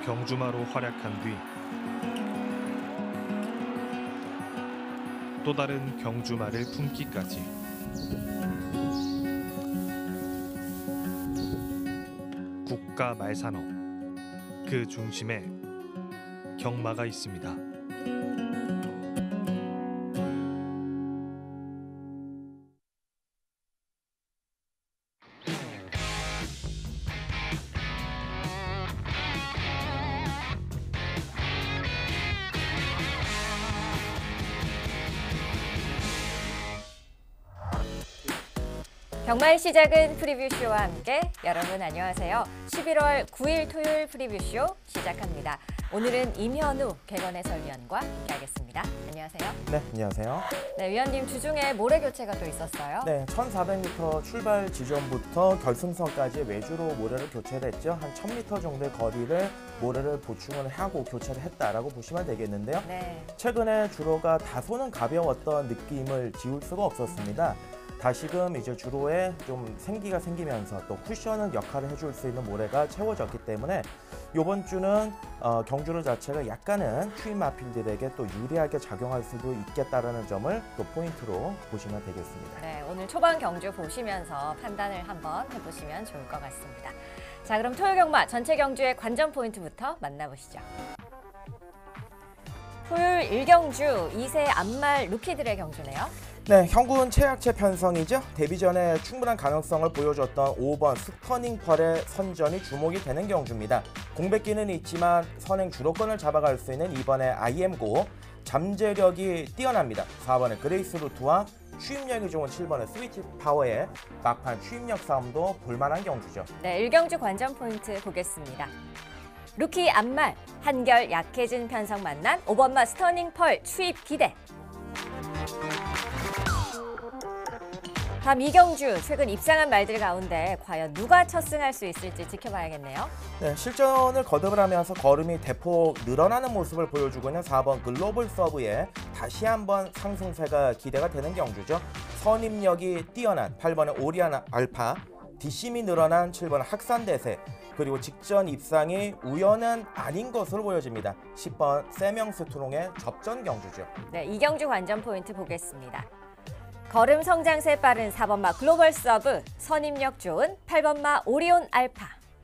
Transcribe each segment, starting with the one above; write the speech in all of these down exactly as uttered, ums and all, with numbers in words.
경주마로 활약한 뒤 또 다른 경주마를 품기까지 국가 말산업 그 중심에 경마가 있습니다. 경마의 시작은 프리뷰쇼와 함께. 여러분 안녕하세요. 십일월 구일 토요일 프리뷰쇼 시작합니다. 오늘은 임현우 개건 해설위원과 함께하겠습니다. 안녕하세요. 네, 안녕하세요. 네, 위원님 주중에 모래 교체가 또 있었어요. 네, 천사백 미터 출발 지점부터 결승선까지 외주로 모래를 교체를 했죠. 한 천 미터 정도의 거리를 모래를 보충을 하고 교체를 했다라고 보시면 되겠는데요. 네. 최근에 주로가 다소는 가벼웠던 느낌을 지울 수가 없었습니다. 다시금 이제 주로에 좀 생기가 생기면서 또 쿠션을 역할을 해줄 수 있는 모래가 채워졌기 때문에 이번 주는 어, 경주로 자체가 약간은 추임 마필들에게 또 유리하게 작용할 수도 있겠다라는 점을 또 포인트로 보시면 되겠습니다. 네, 오늘 초반 경주 보시면서 판단을 한번 해보시면 좋을 것 같습니다. 자, 그럼 토요 경마 전체 경주의 관전 포인트부터 만나보시죠. 토요일 일 경주 이 세 안말 루키들의 경주네요. 네, 형군 최약체 편성이죠. 데뷔 전에 충분한 가능성을 보여줬던 오 번 스터닝 펄의 선전이 주목이 되는 경주입니다. 공백기는 있지만 선행 주도권을 잡아갈 수 있는 이번에 아이엠고, 잠재력이 뛰어납니다. 사 번의 그레이스 루트와 추임력이 좋은 칠 번의 스위치 파워의 막판 추임력 싸움도 볼만한 경주죠. 네, 일 경주 관전 포인트 보겠습니다. 루키 안말, 한결 약해진 편성 만난 오 번마 스터닝 펄 추입 기대. 다음 이 경주 최근 입상한 말들 가운데 과연 누가 첫승할 수 있을지 지켜봐야겠네요. 네, 실전을 거듭을 하면서 걸음이 대폭 늘어나는 모습을 보여주고 있는 사 번 글로벌 서브에 다시 한번 상승세가 기대가 되는 경주죠. 선임력이 뛰어난 팔 번의 오리안 알파, 뒷심이 늘어난 칠 번 학산대세, 그리고 직전 입상이 우연은 아닌 것으로 보여집니다. 십 번 세명스트롱의 접전 경주죠. 네, 이 경주 관전 포인트 보겠습니다. 걸음 성장세 빠른 사 번마 글로벌 서브, 선임력 좋은 팔 번마 오리온 알파.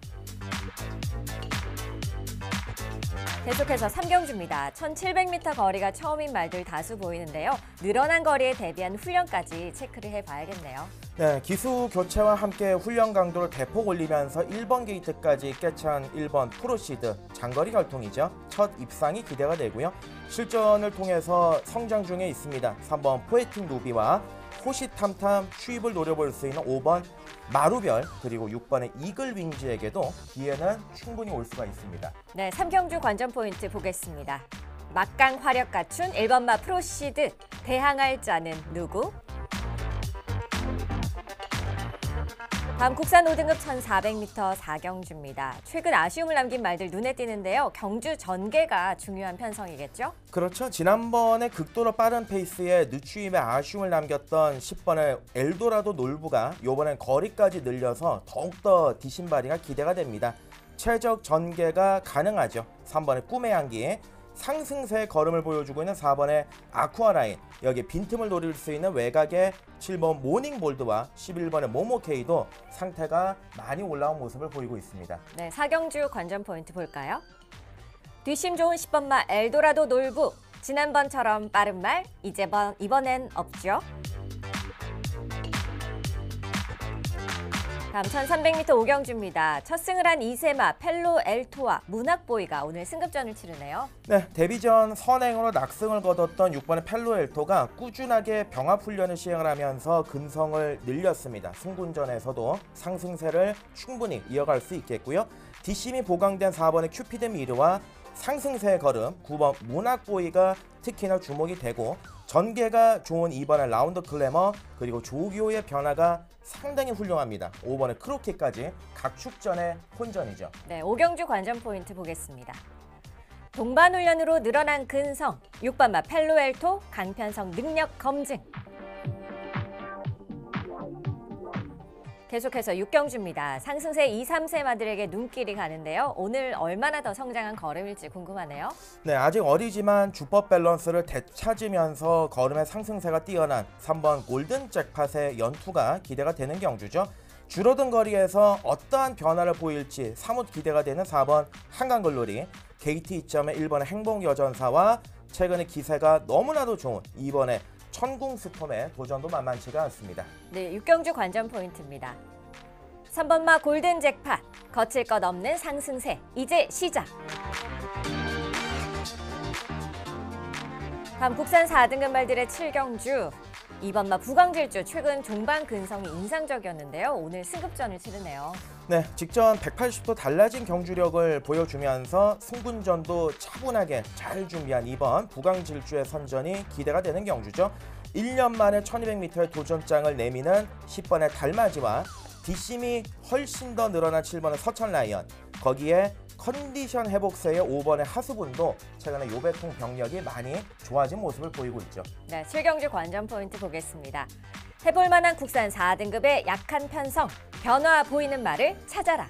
계속해서 삼 경주입니다. 천칠백 미터 거리가 처음인 말들 다수 보이는데요. 늘어난 거리에 대비한 훈련까지 체크를 해봐야겠네요. 네, 기수 교체와 함께 훈련 강도를 대폭 올리면서 일 번 게이트까지 깨찬 일 번 프로시드, 장거리 결통이죠. 첫 입상이 기대가 되고요. 실전을 통해서 성장 중에 있습니다. 삼 번 포에팅 루비와 호시탐탐 추입을 노려볼 수 있는 오 번 마루별, 그리고 육 번의 이글 윙즈에게도 기회는 충분히 올 수가 있습니다. 네, 삼 경주 관전 포인트 보겠습니다. 막강 화력 갖춘 일 번마 프로시드, 대항할 자는 누구? 다음 국산 오 등급 천사백 미터 사 경주입니다. 최근 아쉬움을 남긴 말들 눈에 띄는데요. 경주 전개가 중요한 편성이겠죠? 그렇죠. 지난번에 극도로 빠른 페이스에 늦추임에 아쉬움을 남겼던 십 번의 엘도라도 놀부가 이번엔 거리까지 늘려서 더욱더 뒷심발이가 기대가 됩니다. 최적 전개가 가능하죠. 삼 번의 꿈의 향기, 상승세 걸음을 보여주고 있는 사 번의 아쿠아라인, 여기에 빈틈을 노릴 수 있는 외곽의 칠 번 모닝볼드와 십일 번의 모모케이도 상태가 많이 올라온 모습을 보이고 있습니다. 네, 사 경주 관전 포인트 볼까요? 뒷심 좋은 십 번마 엘도라도 놀부, 지난번처럼 빠른 말, 이제번, 이번엔 없죠? 다음 천삼백 미터 오 경주입니다. 첫 승을 한 이세마 펠로 엘토와 문학보이가 오늘 승급전을 치르네요. 네, 데뷔 전 선행으로 낙승을 거뒀던 육 번의 펠로 엘토가 꾸준하게 병합 훈련을 시행을 하면서 근성을 늘렸습니다. 승군전에서도 상승세를 충분히 이어갈 수 있겠고요. 뒷심이 보강된 사 번의 큐피드 미르와 상승세의 걸음, 구 번 문학보이가 특히나 주목이 되고, 전개가 좋은 이 번의 라운드 클래머, 그리고 조교의 변화가 상당히 훌륭합니다. 오 번의 크로키까지 각축전의 혼전이죠. 네, 오 경주 관전 포인트 보겠습니다. 동반 훈련으로 늘어난 근성, 육 번마 펠로엘토 강편성 능력 검증. 계속해서 육 경주입니다. 상승세 이, 삼 세마들에게 눈길이 가는데요. 오늘 얼마나 더 성장한 걸음일지 궁금하네요. 네, 아직 어리지만 주법 밸런스를 되찾으면서 걸음의 상승세가 뛰어난 삼 번 골든 잭팟의 연투가 기대가 되는 경주죠. 줄어든 거리에서 어떠한 변화를 보일지 사뭇 기대가 되는 사 번 한강글로리, 게이트 이점의 일 번의 행복여전사와 최근에 기세가 너무나도 좋은 이 번의 천궁스톰의 도전도 만만치가 않습니다. 네, 육 경주 관전 포인트입니다. 삼 번마 골든 잭팟, 거칠 것 없는 상승세, 이제 시작. 다음 국산 사 등급 말들의 칠 경주, 이 번마 부광질주, 최근 종반 근성이 인상적이었는데요. 오늘 승급전을 치르네요. 네, 직전 백팔십 도 달라진 경주력을 보여주면서 승분전도 차분하게 잘 준비한 이번 부광질주의 선전이 기대가 되는 경주죠. 일 년 만에 천이백 미터의 도전장을 내미는 십 번의 달맞이와 뒷심이 훨씬 더 늘어난 칠 번의 서천라이언, 거기에 컨디션 회복세의 오 번의 하수분도 최근에 요배통 병력이 많이 좋아진 모습을 보이고 있죠. 네, 칠 경주 관전 포인트 보겠습니다. 해볼 만한 국산 사 등급의 약한 편성, 변화 보이는 말을 찾아라.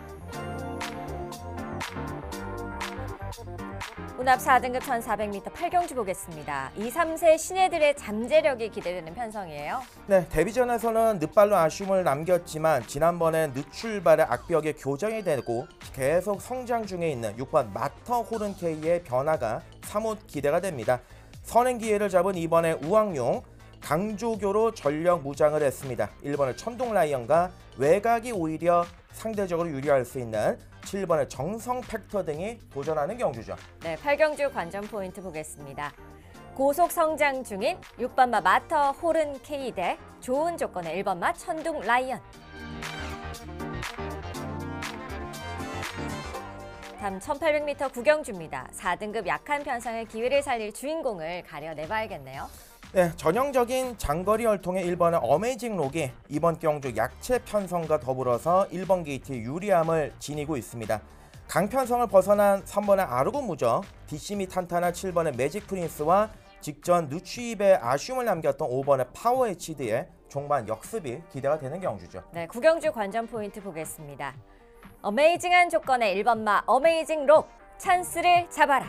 운합 사 등급 천사백 미터 팔 경주 보겠습니다. 이, 삼 세 신예들의 잠재력이 기대되는 편성이에요. 네, 데뷔전에서는 늦발로 아쉬움을 남겼지만 지난번엔 늦출발의 악벽에 교정이 되고 계속 성장 중에 있는 육 번 마터 호른케이의 변화가 사뭇 기대가 됩니다. 선행 기회를 잡은 이번에 우왕용, 강조교로 전력 무장을 했습니다. 일 번의 천둥라이언과 외곽이 오히려 상대적으로 유리할 수 있는 칠 번의 정성 팩터 등이 도전하는 경주죠. 네, 팔 경주 관전 포인트 보겠습니다. 고속 성장 중인 육 번마 마터 호른 K 대 좋은 조건의 일 번마 천둥 라이언. 다음 천팔백 미터 구경주입니다. 사 등급 약한 편성의 기회를 살릴 주인공을 가려내봐야겠네요. 네, 전형적인 장거리 열통의 일 번의 어메이징 록이 이번 경주 약체 편성과 더불어서 일 번 게이트의 유리함을 지니고 있습니다. 강편성을 벗어난 삼 번의 아르고 무적, 뒷심이 탄탄한 칠 번의 매직 프린스와 직전 누추입에 아쉬움을 남겼던 오 번의 파워 에이치디의 종반 역습이 기대가 되는 경주죠. 네, 구경주 관전 포인트 보겠습니다. 어메이징한 조건의 일 번마 어메이징 록, 찬스를 잡아라.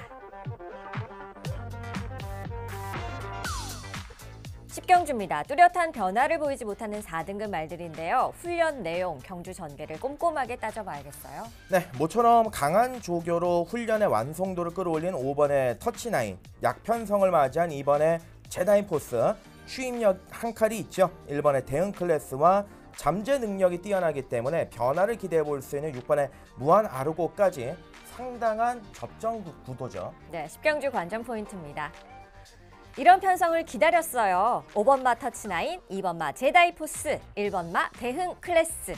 십 경주입니다. 뚜렷한 변화를 보이지 못하는 사 등급 말들인데요. 훈련 내용, 경주 전개를 꼼꼼하게 따져봐야겠어요. 네, 모처럼 강한 조교로 훈련의 완성도를 끌어올린 오 번의 터치나인, 약편성을 맞이한 이 번의 제다이 포스, 추임력 한 칼이 있죠. 일 번의 대응 클래스와 잠재 능력이 뛰어나기 때문에 변화를 기대해 볼 수 있는 육 번의 무한 아르고까지 상당한 접전 구도죠. 네, 십 경주 관전 포인트입니다. 이런 편성을 기다렸어요. 오 번마 터치나인, 이 번마 제다이 포스, 일 번마 대흥 클래스.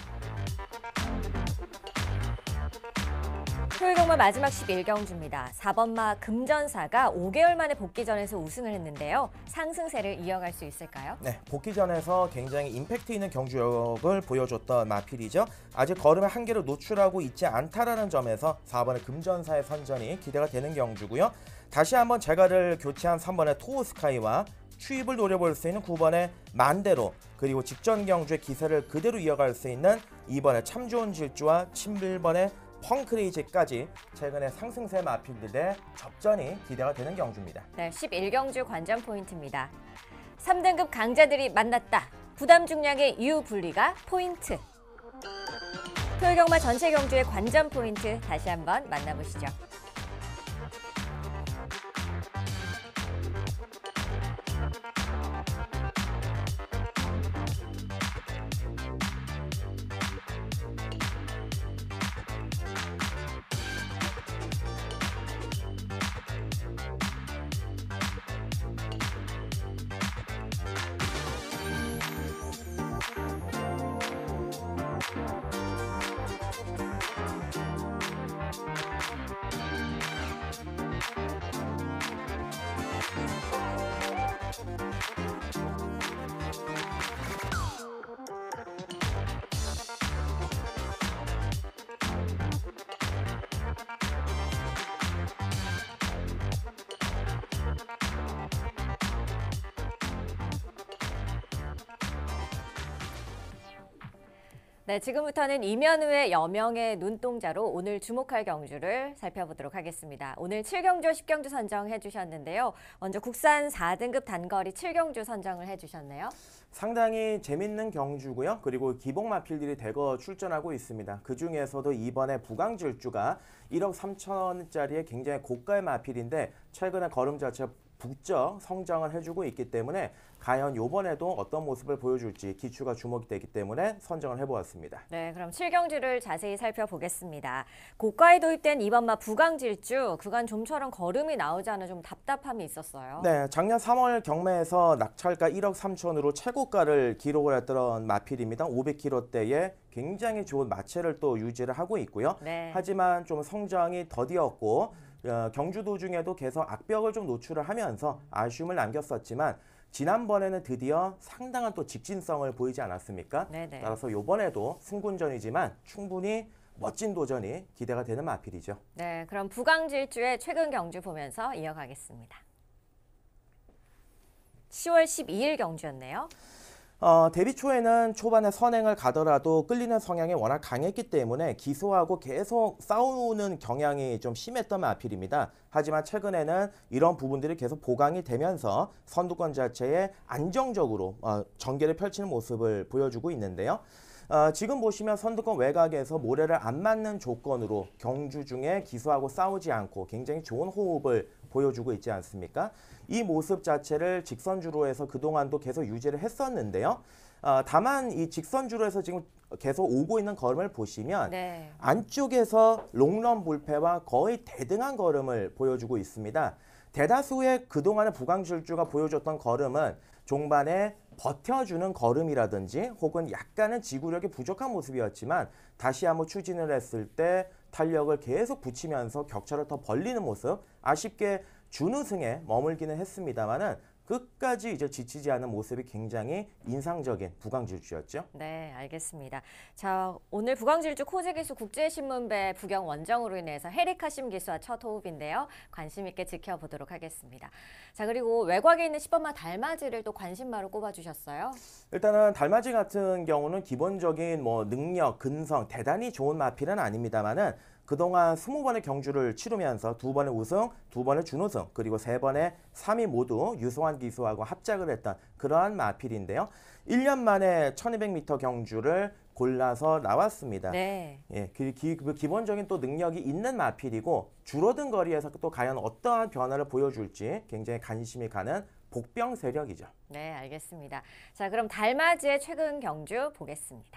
토요일 경마 마지막 십일 경주입니다. 사 번마 금전사가 오 개월 만에 복귀전에서 우승을 했는데요. 상승세를 이어갈 수 있을까요? 네, 복귀전에서 굉장히 임팩트 있는 경주력을 보여줬던 마필이죠. 아직 걸음의 한계를 노출하고 있지 않다라는 점에서 사 번의 금전사의 선전이 기대가 되는 경주고요. 다시 한번 제가를 교체한 삼 번의 토우스카이와 추입을 노려볼 수 있는 구 번의 만대로, 그리고 직전 경주의 기세를 그대로 이어갈 수 있는 이 번의 참 좋은 질주와 칠 번의 펑크레이지까지 최근의 상승세 마필들의 접전이 기대가 되는 경주입니다. 네, 십일 경주 관전 포인트입니다. 삼 등급 강자들이 만났다. 부담 중량의 유분리가 포인트. 토요일 경마 전체 경주의 관전 포인트 다시 한번 만나보시죠. 네, 지금부터는 이면우의 여명의 눈동자로 오늘 주목할 경주를 살펴보도록 하겠습니다. 오늘 칠 경주, 십 경주 선정해 주셨는데요. 먼저 국산 사 등급 단거리 칠 경주 선정을 해 주셨네요. 상당히 재밌는 경주고요. 그리고 기복 마필들이 대거 출전하고 있습니다. 그중에서도 이번에 부강질주가 일억 삼천원짜리의 굉장히 고가의 마필인데 최근에 걸음 자체가 북적 성장을 해주고 있기 때문에 과연 이번에도 어떤 모습을 보여줄지 기추가 주목이 되기 때문에 선정을 해보았습니다. 네, 그럼 칠 경주를 자세히 살펴보겠습니다. 고가에 도입된 이번마 부강질주, 그간 좀처럼 걸음이 나오지 않아 좀 답답함이 있었어요. 네, 작년 삼월 경매에서 낙찰가 일억 삼천으로 최고가를 기록을 했던 마필입니다. 오백 킬로그램대에 굉장히 좋은 마체를 또 유지를 하고 있고요. 네. 하지만 좀 성장이 더디었고 어, 경주 도중에도 계속 악벽을 좀 노출을 하면서 아쉬움을 남겼었지만 지난번에는 드디어 상당한 또 직진성을 보이지 않았습니까? 네네. 따라서 이번에도 승군전이지만 충분히 멋진 도전이 기대가 되는 마필이죠. 네, 그럼 부강질주의 최근 경주 보면서 이어가겠습니다. 시월 십이일 경주였네요. 어, 데뷔 초에는 초반에 선행을 가더라도 끌리는 성향이 워낙 강했기 때문에 기소하고 계속 싸우는 경향이 좀 심했던 마필입니다. 하지만 최근에는 이런 부분들이 계속 보강이 되면서 선두권 자체에 안정적으로 어, 전개를 펼치는 모습을 보여주고 있는데요. 어, 지금 보시면 선두권 외곽에서 모래를 안 맞는 조건으로 경주 중에 기소하고 싸우지 않고 굉장히 좋은 호흡을 보여주고 있지 않습니까? 이 모습 자체를 직선주로 해서 그동안도 계속 유지를 했었는데요. 어, 다만 이 직선주로 해서 지금 계속 오고 있는 걸음을 보시면 네. 안쪽에서 롱런 불패와 거의 대등한 걸음을 보여주고 있습니다. 대다수의 그동안의 부강질주가 보여줬던 걸음은 종반에 버텨주는 걸음이라든지 혹은 약간은 지구력이 부족한 모습이었지만 다시 한번 추진을 했을 때 탄력을 계속 붙이면서 격차를 더 벌리는 모습, 아쉽게 준우승에 머물기는 했습니다만은 끝까지 이제 지치지 않는 모습이 굉장히 인상적인 부강질주였죠. 네, 알겠습니다. 자, 오늘 부강질주 코제기수 국제신문배 부경 원정으로 인해서 헤리카심 기수와 첫 호흡인데요. 관심 있게 지켜보도록 하겠습니다. 자, 그리고 외곽에 있는 십 번마 달맞이를 또 관심마로 꼽아주셨어요. 일단은 달맞이 같은 경우는 기본적인 뭐 능력, 근성 대단히 좋은 마필은 아닙니다만은 그동안 스무 번의 경주를 치르면서 두 번의 우승, 두 번의 준우승, 그리고 세 번의 삼 위 모두 유소환 기수하고 합작을 했던 그러한 마필인데요. 일 년 만에 천이백 미터 경주를 골라서 나왔습니다. 네. 예, 그, 기, 그 기본적인 또 능력이 있는 마필이고 줄어든 거리에서 또 과연 어떠한 변화를 보여줄지 굉장히 관심이 가는 복병 세력이죠. 네, 알겠습니다. 자, 그럼 달맞이의 최근 경주 보겠습니다.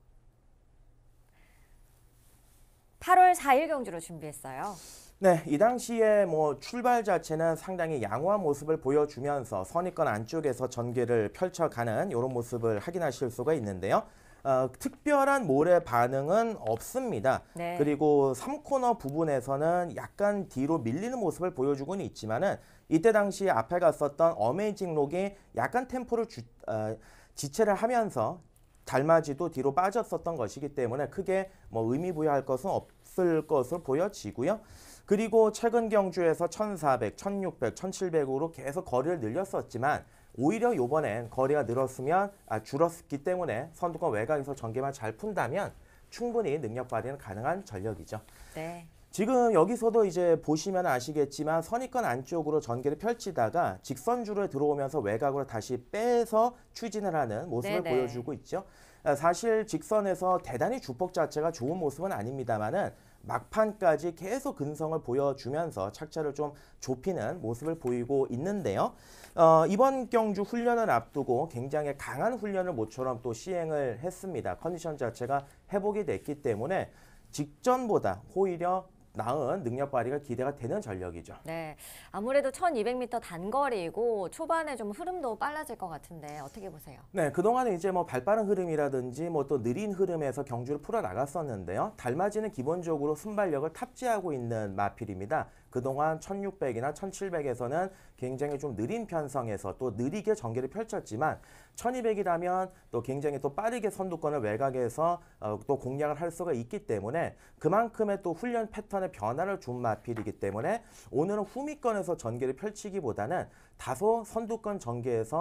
팔월 사일 경주로 준비했어요. 네, 이 당시에 뭐 출발 자체는 상당히 양호한 모습을 보여주면서 선입권 안쪽에서 전개를 펼쳐가는 이런 모습을 확인하실 수가 있는데요. 어, 특별한 모래 반응은 없습니다. 네. 그리고 삼 코너 부분에서는 약간 뒤로 밀리는 모습을 보여주고는 있지만은 이때 당시 앞에 갔었던 어메이징 록이 약간 템포를 주, 어, 지체를 하면서 달맞이도 뒤로 빠졌었던 것이기 때문에 크게 뭐 의미 부여할 것은 없을 것으로 보여지고요. 그리고 최근 경주에서 천사백, 천육백, 천칠백으로 계속 거리를 늘렸었지만 오히려 이번엔 거리가 늘었으면 아, 줄었기 때문에 선두권 외곽에서 전개만 잘 푼다면 충분히 능력 발휘는 가능한 전력이죠. 네. 지금 여기서도 이제 보시면 아시겠지만 선입권 안쪽으로 전개를 펼치다가 직선주로 들어오면서 외곽으로 다시 빼서 추진을 하는 모습을 네네. 보여주고 있죠. 사실 직선에서 대단히 주폭 자체가 좋은 모습은 아닙니다만은 막판까지 계속 근성을 보여주면서 착차를 좀 좁히는 모습을 보이고 있는데요. 어, 이번 경주 훈련을 앞두고 굉장히 강한 훈련을 모처럼 또 시행을 했습니다. 컨디션 자체가 회복이 됐기 때문에 직전보다 오히려 나은 능력 발휘가 기대가 되는 전력이죠. 네, 아무래도 천이백 미터 단거리이고 초반에 좀 흐름도 빨라질 것 같은데 어떻게 보세요? 네, 그동안은 이제 뭐 발빠른 흐름이라든지 뭐 또 느린 흐름에서 경주를 풀어 나갔었는데요. 달맞이는 기본적으로 순발력을 탑재하고 있는 마필입니다. 그동안 천육백이나 천칠백에서는 굉장히 좀 느린 편성에서 또 느리게 전개를 펼쳤지만 천이백이라면 또 굉장히 또 빠르게 선두권을 외곽에서 어, 또 공략을 할 수가 있기 때문에 그만큼의 또 훈련 패턴의 변화를 준 마필이기 때문에 오늘은 후미권에서 전개를 펼치기보다는 다소 선두권 전개에서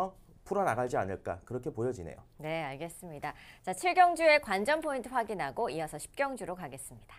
풀어나가지 않을까 그렇게 보여지네요. 네, 알겠습니다. 자, 칠 경주의 관전 포인트 확인하고 이어서 십 경주로 가겠습니다.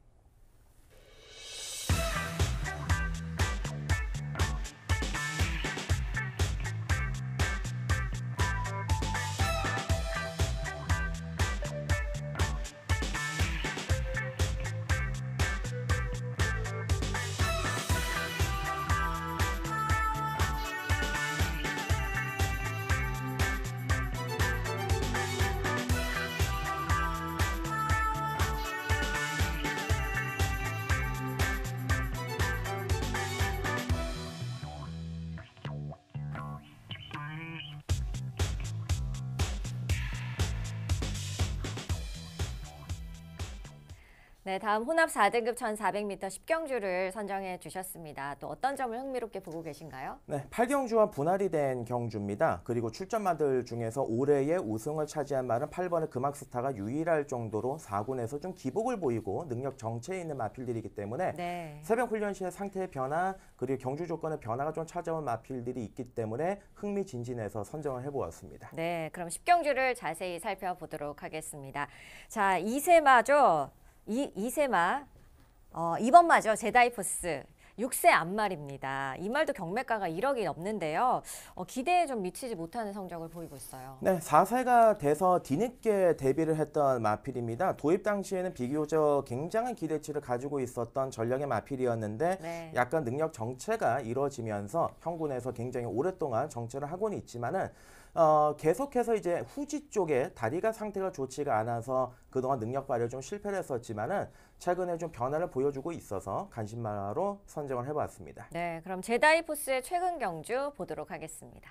네, 다음 혼합 사 등급 천사백 미터 십 경주를 선정해 주셨습니다. 또 어떤 점을 흥미롭게 보고 계신가요? 네, 팔 경주와 분할이 된 경주입니다. 그리고 출전마들 중에서 올해의 우승을 차지한 말은 팔 번의 금학스타가 유일할 정도로 사 군에서 좀 기복을 보이고 능력 정체에 있는 마필들이기 때문에 네. 새벽 훈련 시의 상태의 변화 그리고 경주 조건의 변화가 좀 찾아온 마필들이 있기 때문에 흥미진진해서 선정을 해보았습니다. 네, 그럼 십 경주를 자세히 살펴보도록 하겠습니다. 자, 이 세마죠. 이, 이 세마, 어, 이번 마죠. 제다이포스. 육 세 앞말입니다. 이 말도 경매가가 일억이 넘는데요. 어, 기대에 좀 미치지 못하는 성적을 보이고 있어요. 네, 사 세가 돼서 뒤늦게 데뷔를 했던 마필입니다. 도입 당시에는 비교적 굉장한 기대치를 가지고 있었던 전력의 마필이었는데 네. 약간 능력 정체가 이루어지면서 형군에서 굉장히 오랫동안 정체를 하고는 있지만은 어, 계속해서 이제 후지 쪽에 다리가 상태가 좋지가 않아서 그동안 능력 발휘에 좀 실패를 했었지만은 최근에 좀 변화를 보여주고 있어서 간신마로 선정을 해봤습니다. 네, 그럼 제다이포스의 최근 경주 보도록 하겠습니다.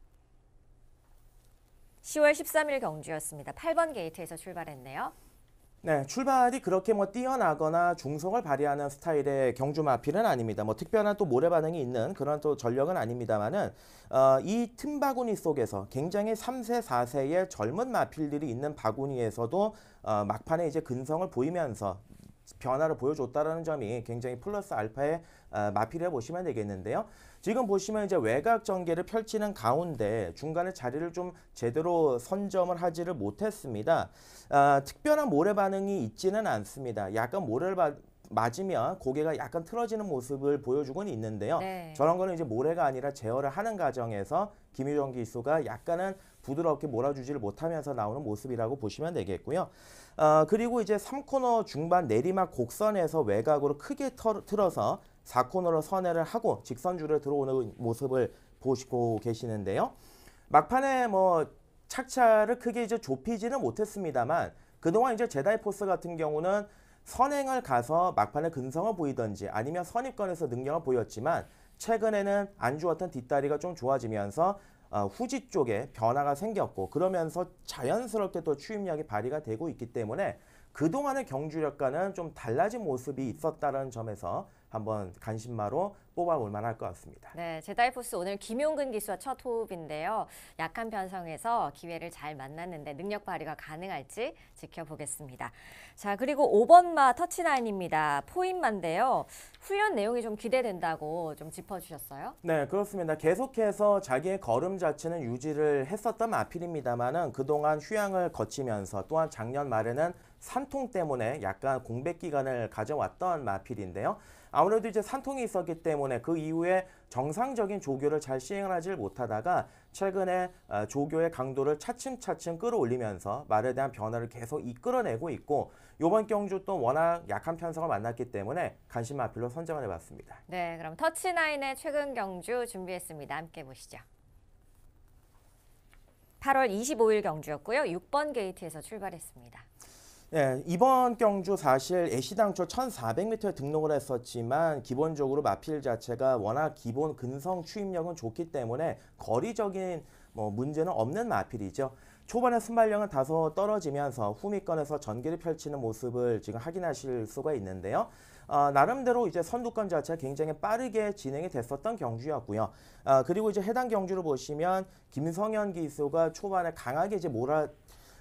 시월 십삼일 경주였습니다. 팔 번 게이트에서 출발했네요. 네, 출발이 그렇게 뭐 뛰어나거나 중성을 발휘하는 스타일의 경주 마필은 아닙니다. 뭐 특별한 또 모래 반응이 있는 그런 또 전력은 아닙니다만은 어, 이 틈 바구니 속에서 굉장히 삼 세, 사 세의 젊은 마필들이 있는 바구니에서도 어, 막판에 이제 근성을 보이면서 변화를 보여줬다라는 점이 굉장히 플러스 알파의 어, 마필이라 보시면 되겠는데요. 지금 보시면 이제 외곽 전개를 펼치는 가운데 중간에 자리를 좀 제대로 선점을 하지를 못했습니다. 어, 특별한 모래 반응이 있지는 않습니다. 약간 모래를 바, 맞으면 고개가 약간 틀어지는 모습을 보여주고는 있는데요. 네. 저런 거는 이제 모래가 아니라 제어를 하는 과정에서 김유정 기수가 약간은 부드럽게 몰아주지를 못하면서 나오는 모습이라고 보시면 되겠고요. 어, 그리고 이제 삼 코너 중반 내리막 곡선에서 외곽으로 크게 터, 틀어서 사 코너로 선회를 하고 직선줄에 들어오는 모습을 보시고 계시는데요. 막판에 뭐 착차를 크게 이제 좁히지는 못했습니다만 그동안 이제 제다이포스 같은 경우는 선행을 가서 막판에 근성을 보이던지 아니면 선입권에서 능력을 보였지만 최근에는 안 좋았던 뒷다리가 좀 좋아지면서 어, 후지 쪽에 변화가 생겼고 그러면서 자연스럽게 또 추임력이 발휘가 되고 있기 때문에 그동안의 경주력과는 좀 달라진 모습이 있었다는 점에서 한번 간신마로 뽑아볼 만할 것 같습니다. 네, 제다이포스 오늘 김용근 기수와 첫 호흡인데요. 약한 편성에서 기회를 잘 만났는데 능력 발휘가 가능할지 지켜보겠습니다. 자, 그리고 오 번 마 터치나인입니다. 포인마인데요. 훈련 내용이 좀 기대된다고 좀 짚어주셨어요? 네, 그렇습니다. 계속해서 자기의 걸음 자체는 유지를 했었던 마필입니다만은 그동안 휴양을 거치면서 또한 작년 말에는 산통 때문에 약간 공백 기간을 가져왔던 마필인데요. 아무래도 이제 산통이 있었기 때문에 그 이후에 정상적인 조교를 잘 시행을 하지 못하다가 최근에 조교의 강도를 차츰차츰 끌어올리면서 말에 대한 변화를 계속 이끌어내고 있고 이번 경주 또 워낙 약한 편성을 만났기 때문에 간신 마필로 선정을 해봤습니다. 네, 그럼 터치나인의 최근 경주 준비했습니다. 함께 보시죠. 팔월 이십오일 경주였고요. 육 번 게이트에서 출발했습니다. 네, 이번 경주 사실 애시당초 천사백 미터에 등록을 했었지만 기본적으로 마필 자체가 워낙 기본 근성 추임력은 좋기 때문에 거리적인 뭐 문제는 없는 마필이죠. 초반에 순발력은 다소 떨어지면서 후미권에서 전개를 펼치는 모습을 지금 확인하실 수가 있는데요. 어, 나름대로 이제 선두권 자체가 굉장히 빠르게 진행이 됐었던 경주였고요. 어, 그리고 이제 해당 경주를 보시면 김성현 기수가 초반에 강하게 이제 몰아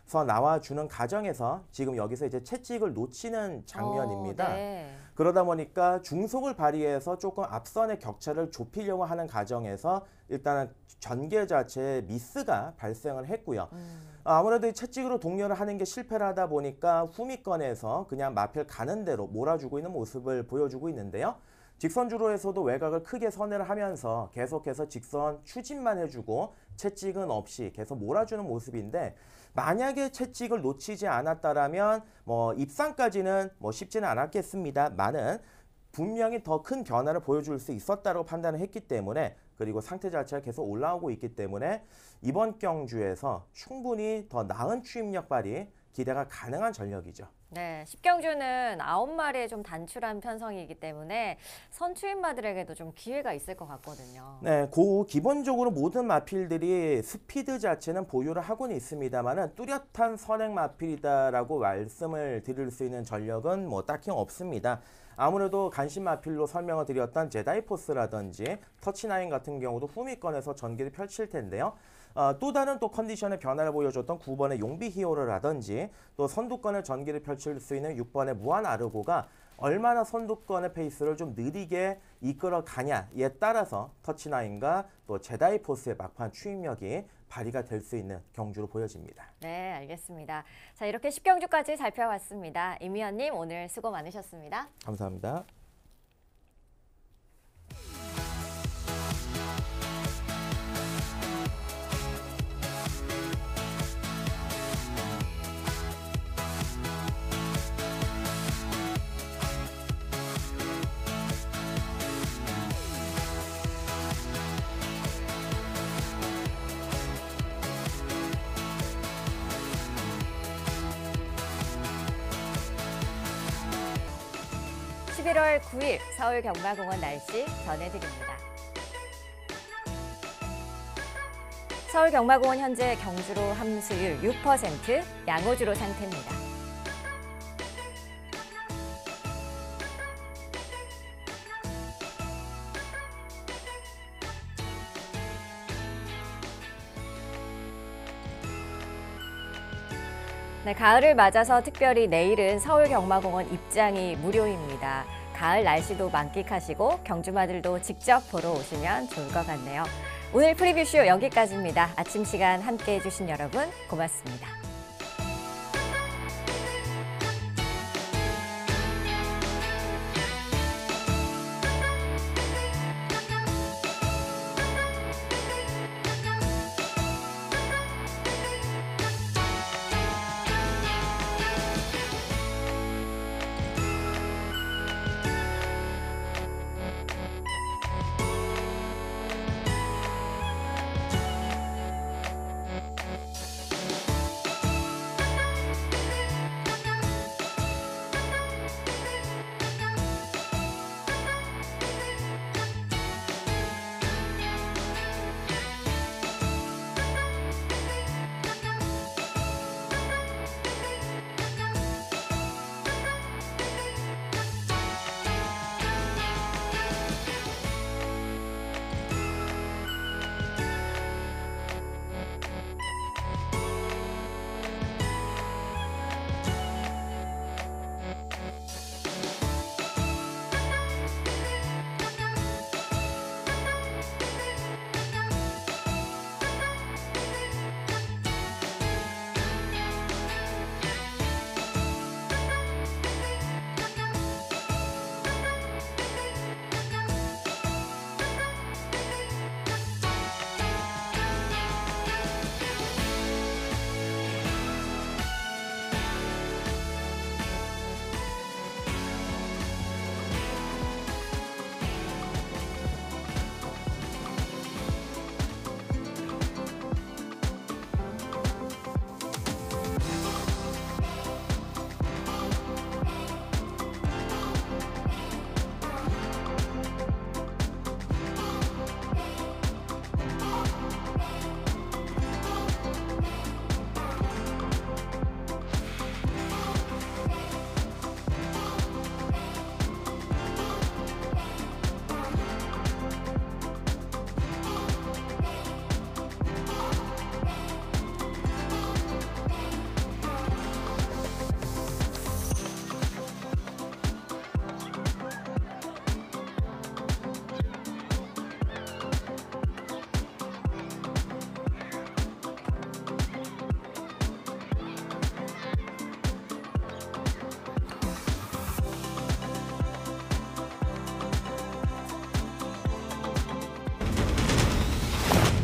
나와주는 과정에서 지금 여기서 이제 채찍을 놓치는 장면입니다. 어, 네. 그러다 보니까 중속을 발휘해서 조금 앞선의 격차를 좁히려고 하는 과정에서 일단은 전개 자체에 미스가 발생을 했고요. 음. 아무래도 이 채찍으로 동료를 하는 게 실패를 하다 보니까 후미권에서 그냥 마필 가는 대로 몰아주고 있는 모습을 보여주고 있는데요. 직선주로에서도 외곽을 크게 선회를 하면서 계속해서 직선 추진만 해주고 채찍은 없이 계속 몰아주는 모습인데, 만약에 채찍을 놓치지 않았다라면 뭐 입상까지는 뭐 쉽지는 않았겠습니다만은 분명히 더 큰 변화를 보여줄 수 있었다고 판단을 했기 때문에, 그리고 상태 자체가 계속 올라오고 있기 때문에 이번 경주에서 충분히 더 나은 추임력 발휘 기대가 가능한 전력이죠. 네, 십경주는 아홉 마리의 좀 단출한 편성이기 때문에 선추임마들에게도 좀 기회가 있을 것 같거든요. 네, 고 기본적으로 모든 마필들이 스피드 자체는 보유를 하고는 있습니다만은 뚜렷한 선행 마필이다라고 말씀을 드릴 수 있는 전력은 뭐 딱히 없습니다. 아무래도 간신 마필로 설명을 드렸던 제다이포스라든지 터치나인 같은 경우도 후미권에서 전기를 펼칠 텐데요. 어, 또 다른 또 컨디션의 변화를 보여줬던 구 번의 용비 히어로라든지 또 선두권의 전기를 펼칠 수 있는 육 번의 무한 아르고가 얼마나 선두권의 페이스를 좀 느리게 이끌어 가냐에 따라서 터치나인과 또 제다이포스의 막판 추임력이 발휘가 될 수 있는 경주로 보여집니다. 네, 알겠습니다. 자, 이렇게 십경주까지 살펴봤습니다. 임 위원님, 오늘 수고 많으셨습니다. 감사합니다. 십일월 구일 서울 경마공원 날씨 전해드립니다. 서울 경마공원 현재 경주로 함수율 육 퍼센트, 양호주로 상태입니다. 네, 가을을 맞아서 특별히 내일은 서울 경마공원 입장이 무료입니다. 가을 날씨도 만끽하시고 경주마들도 직접 보러 오시면 좋을 것 같네요. 오늘 프리뷰쇼 여기까지입니다. 아침 시간 함께해 주신 여러분 고맙습니다.